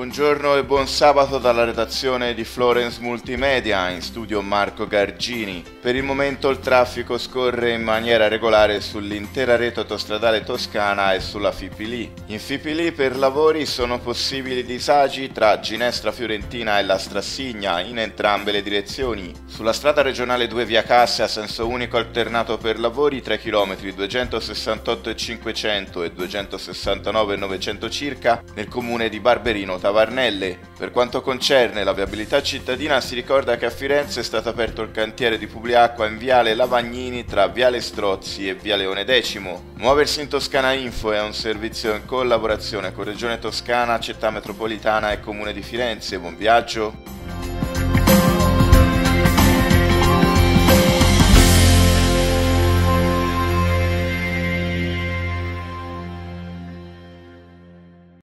Buongiorno e buon sabato dalla redazione di Florence Multimedia, in studio Marco Gargini. Per il momento il traffico scorre in maniera regolare sull'intera rete autostradale toscana e sulla Fipili. In Fipili per lavori sono possibili disagi tra Ginestra Fiorentina e la Strassigna in entrambe le direzioni. Sulla strada regionale 2 via Cassia a senso unico alternato per lavori 3 km 268 e 500 e 269 e 900 circa nel comune di Barberino Tavarnelle. Per quanto concerne la viabilità cittadina si ricorda che a Firenze è stato aperto il cantiere di Publiacqua in viale Lavagnini tra viale Strozzi e via Leone X. Muoversi in Toscana Info è un servizio in collaborazione con Regione Toscana, Città Metropolitana e Comune di Firenze. Buon viaggio!